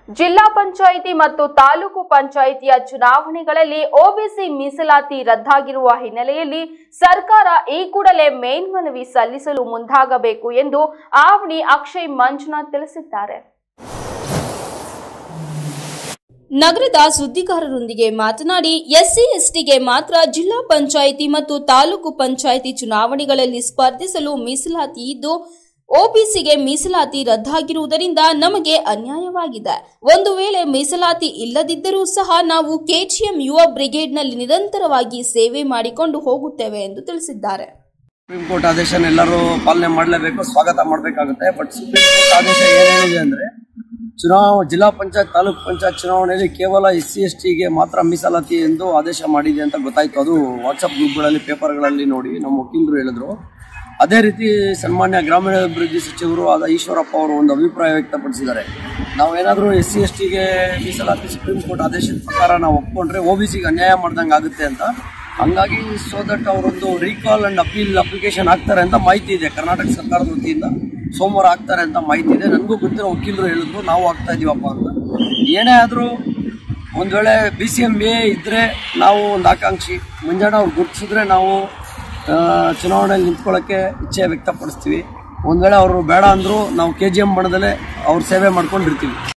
ಜಿಲ್ಲಾ ಪಂಚಾಯಿತಿ ಮತ್ತು ತಾಲೂಕು ಪಂಚಾಯಿತಿಯ ಚುನಾವಣೆಗಳಲ್ಲಿ ಒಬಿಸಿ ಮೀಸಲಾತಿ ರದ್ದಾಗಿರುವ ಹಿನ್ನೆಲೆಯಲ್ಲಿ ಸರ್ಕಾರ ಈ ಕೂಡಲೇ ಮೇಲ್ಮನವಿ ಸಲ್ಲಿಸಲು ಮುಂದಾಗಬೇಕು ಎಂದು ಆವಣಿ ಅಕ್ಷಯ್ ಮಂಜುನಾಥ್ ತಿಳಿಸಿದ್ದಾರೆ. ನಗರದ ಸುದ್ದಿಗಾರರೊಂದಿಗೆ ಮಾತನಾಡಿ ಎಸ್ಸಿ/ಎಸ್ಟಿಗೆ ಮಾತ್ರ ಜಿಲ್ಲಾ ಪಂಚಾಯಿತಿ ಮತ್ತು ತಾಲೂಕು ಪಂಚಾಯಿತಿ ಚುನಾವಣೆಗಳಲ್ಲಿ ಸ್ಪರ್ಧಿಸಲು ಮೀಸಲಾತಿ ಇದ್ದು ಒಬಿಸಿಗೆ ಮೀಸಲಾತಿ ರದ್ದಾಗಿರುವುದರಿಂದ ನಮಗೆ ಅನ್ಯಾಯವಾಗಿದೆ. ಒಂದು ವೇಳೆ ಮೀಸಲಾತಿ ಇಲ್ಲದಿದ್ದರೂ ಸಹ ನಾವು ಕೆಜಿಎಂ ಯುವ ಬ್ರಿಗೇಡ್ನಲ್ಲಿ ನಿರಂತರವಾಗಿ ಸೇವೆ ಮಾಡಿಕೊಂಡು ಹೋಗುತ್ತೇವೆ ಎಂದು ತಿಳಿಸಿದ್ದಾರೆ. ಸುಪ್ರೀಂ ಕೋರ್ಟ್ ಆದೇಶ ಎಲ್ಲರೂ ಪಾಲನೆ ಮಾಡಲೇಬೇಕು, ಸ್ವಾಗತ ಮಾಡಬೇಕಾಗುತ್ತೆ. ಬಟ್ ಸುಪ್ರೀಂ ಕೋರ್ಟ್ ಆದೇಶ ಏನಿದೆ ಅಂದ್ರೆ ಜಿಲ್ಲಾ ಪಂಚಾಯತ್ ತಾಲೂಕು ಪಂಚಾಯತ್ ಚುನಾವಣೆಯಲ್ಲಿ ಕೇವಲ ಎಸ್ಸಿ/ಎಸ್ಟಿಗೆ ಮಾತ್ರ ಮೀಸಲಾತಿ ಎಂದು ಆದೇಶ ಮಾಡಿದೆ ಅಂತ ಗೊತ್ತಾಯ್ತು. ಅದು ವಾಟ್ಸಪ್ ಗ್ರೂಪ್ಗಳಲ್ಲಿ ಪೇಪರ್ಗಳಲ್ಲಿ ನೋಡಿ ನಮ್ಮ ವಕೀಲರು ಹೇಳಿದ್ರು. ಅದೇ ರೀತಿ ಸನ್ಮಾನ್ಯ ಗ್ರಾಮೀಣಾಭಿವೃದ್ಧಿ ಸಚಿವರು ಆದ ಈಶ್ವರಪ್ಪ ಅವರು ಒಂದು ಅಭಿಪ್ರಾಯ ವ್ಯಕ್ತಪಡಿಸಿದ್ದಾರೆ. ನಾವೇನಾದರೂ ಎಸ್ಸಿ/ಎಸ್ಟಿಗೆ ಮೀಸಲಾತಿ ಸುಪ್ರೀಂ ಕೋರ್ಟ್ ಆದೇಶದ ಪ್ರಕಾರ ನಾವು ಒಪ್ಕೊಂಡ್ರೆ ಒಬಿಸಿಗೆ ಅನ್ಯಾಯ ಮಾಡ್ದಂಗೆ ಆಗುತ್ತೆ ಅಂತ. ಹಂಗಾಗಿ ಸೋ ದಟ್ ಅವರೊಂದು ರೀಕಾಲ್ ಅಂಡ್ ಅಪೀಲ್ ಅಪ್ಲಿಕೇಶನ್ ಹಾಕ್ತಾರೆ ಅಂತ ಮಾಹಿತಿ ಇದೆ. ಕರ್ನಾಟಕ ಸರ್ಕಾರದ ವತಿಯಿಂದ ಸೋಮವಾರ ಆಗ್ತಾರೆ ಅಂತ ಮಾಹಿತಿ ಇದೆ. ನನಗೂ ಗೊತ್ತಿರೋ ವಕೀಲರು ಹೇಳಿದ್ರು ನಾವು ಆಗ್ತಾ ಇದೀವಪ್ಪ ಅಂತ. ಏನೇ ಆದರೂ ಒಂದು ವೇಳೆ BCMA ಇದ್ರೆ ನಾವು ಒಂದು ಆಕಾಂಕ್ಷಿ ಮುಂಜಾನೆ ಅವ್ರು ಗುರುತಿಸಿದ್ರೆ ನಾವು ಚುನಾವಣೆಯಲ್ಲಿ ನಿಂತ್ಕೊಳ್ಳೋಕ್ಕೆ ಇಚ್ಛೆ ವ್ಯಕ್ತಪಡಿಸ್ತೀವಿ. ಒಂದು ವೇಳೆ ಅವರು ಬೇಡ ಅಂದರೂ ನಾವು KGM ಬಣದಲ್ಲೇ ಅವ್ರ ಸೇವೆ ಮಾಡ್ಕೊಂಡಿರ್ತೀವಿ.